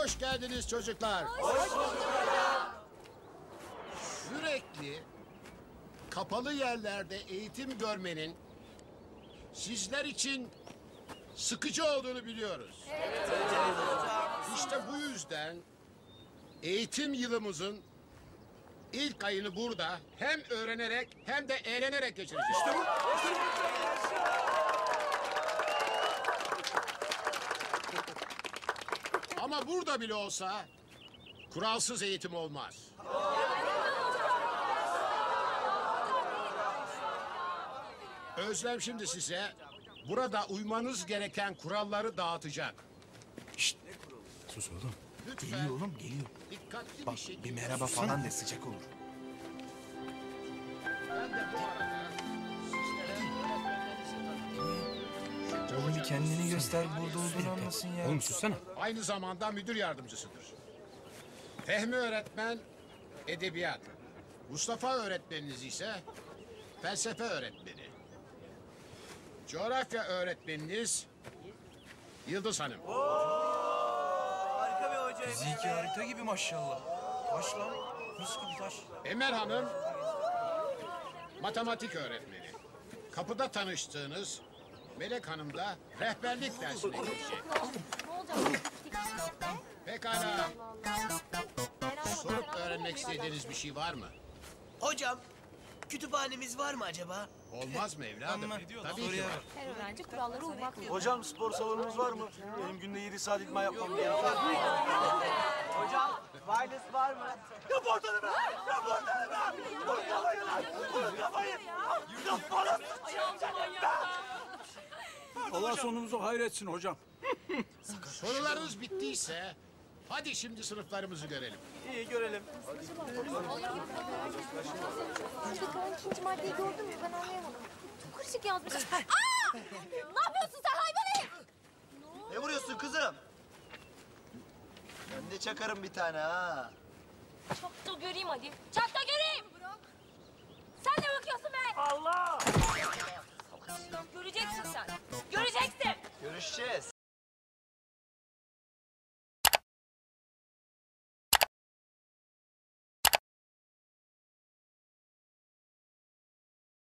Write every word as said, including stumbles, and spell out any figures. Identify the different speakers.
Speaker 1: Hoş geldiniz çocuklar.
Speaker 2: Hoş bulduk hocam.
Speaker 1: Sürekli kapalı yerlerde eğitim görmenin sizler için sıkıcı olduğunu biliyoruz.
Speaker 2: Evet hocam.
Speaker 1: İşte bu yüzden eğitim yılımızın ilk ayını burada hem öğrenerek hem de eğlenerek geçireceğiz. İşte bu. Ama burada bile olsa kuralsız eğitim olmaz. Özlem şimdi size burada uymanız gereken kuralları dağıtacak.
Speaker 3: Şşt. Sus oğlum.
Speaker 1: Lütfen
Speaker 3: Geliyor oğlum geliyor.
Speaker 1: dikkatli
Speaker 3: Bak
Speaker 1: bir şekilde...
Speaker 3: bir merhaba
Speaker 1: Susana.
Speaker 3: falan de sıcak olur.
Speaker 1: Ben de bu arada sizlere öğretmenlerinizi tanıtayım.
Speaker 3: Oğlum bir kendini göster burada olduğunu anlasın ya.
Speaker 4: Oğlum sussana.
Speaker 1: Aynı zamanda müdür yardımcısıdır. Fehmi öğretmen edebiyat. Mustafa öğretmeniniz ise felsefe öğretmeni. Coğrafya öğretmeniniz Yıldız Hanım.
Speaker 2: Harika bir hoca.
Speaker 3: Fiziki harita gibi maşallah. Taş lan. Mis gibi taş.
Speaker 1: Emel Hanım matematik öğretmeni. Kapıda tanıştığınız Melek Hanım da rehberlik dersine girecek. Pekala. Sorup öğrenmek istediğiniz bir şey var mı?
Speaker 2: Hocam, kütüphanemiz var mı acaba?
Speaker 1: Olmaz mı evladım?
Speaker 3: Amma.
Speaker 1: Tabii ki
Speaker 3: Soruya
Speaker 1: var.
Speaker 3: bak.
Speaker 5: Her öğrenci kurallara uymak zorunda.
Speaker 6: Hocam spor salonumuz var mı? Benim günde yedi saat idman yapmam gerekiyor. Hocam wireless var mı? Yap ortalığı be! Yap ortalığı be! Ortalayın lan! Ortalayın! Yapmanız!
Speaker 7: Allah sonumuzu hayretsin hocam.
Speaker 1: Sorularınız bittiyse hadi şimdi sınıflarımızı görelim.
Speaker 6: İyi görelim.
Speaker 5: Şuradaki on ikinci maddeyi gördün mü? Ben anlayamadım. Çok karışık yazmış. Aa! Ne yapıyorsun sen hayvan herif?
Speaker 6: Ne vuruyorsun kızım? Ben de çakarım bir tane ha.
Speaker 5: Çak da göreyim hadi. Çak da göreyim. Sen ne bakıyorsun be?
Speaker 6: Allah!
Speaker 5: Göreceksin sen. Göreceksin.
Speaker 6: Görüşeceğiz.